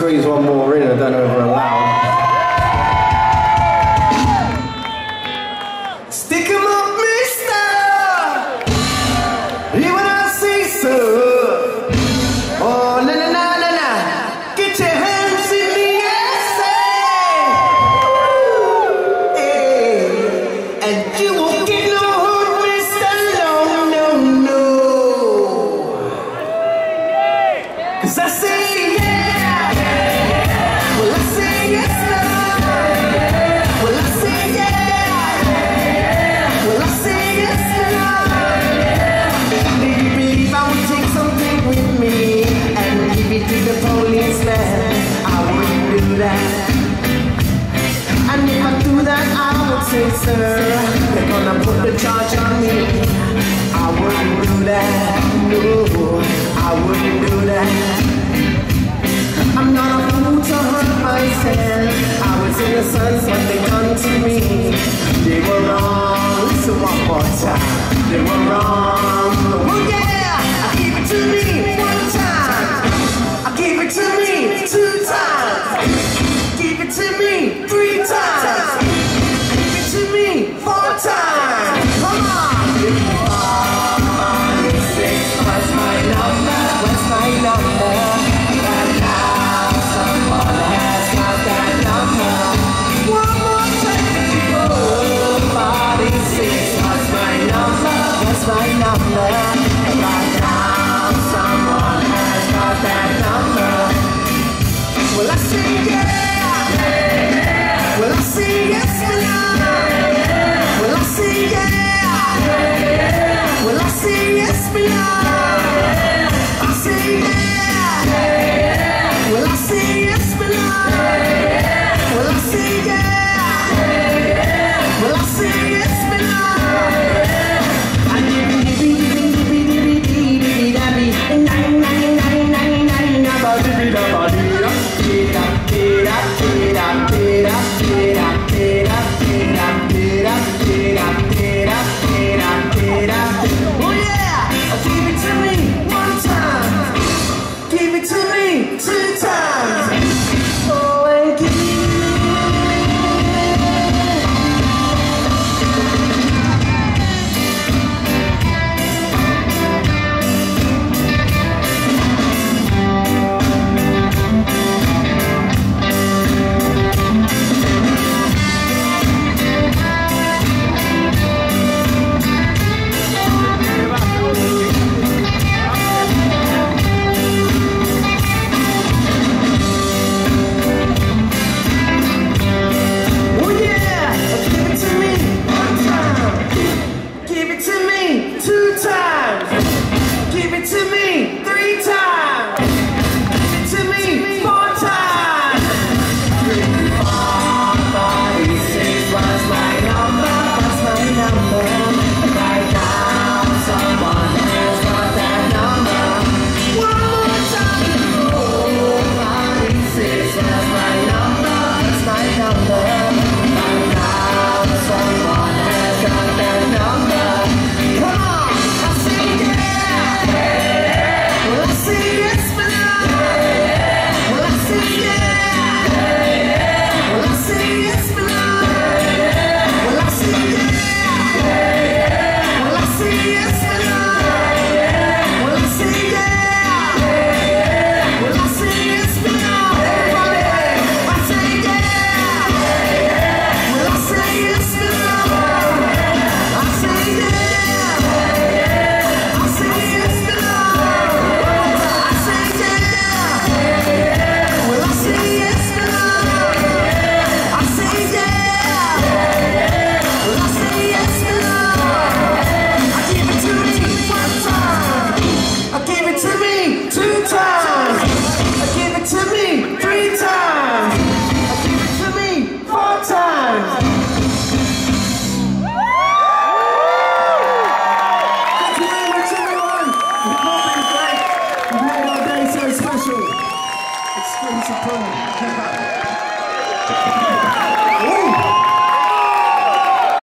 squeeze one more in, I don't know if we're allowed. Stick 'em up, mister! Even I say so. Oh, na na na na na. Get your hands in the air, say. Hey. And you won't get no hurt, mister. No, no, no. 'Cause I say and if I do that, I would say, sir, they're gonna put the charge on me. I wouldn't do that, no, I wouldn't do that. I'm not a fool to hurt myself. I was innocent when they done to me. They were wrong, so one more time. They were wrong, oh yeah, I give it to me one time. I give it to me 2 times. Give it to me 3 times. Give it to me 4 times. Come on. 6 was my number. What's my number? Right now someone has got that number. One more time. Oh, 46 was my number. What's my number? Right now someone has got that number. Well, I say yeah.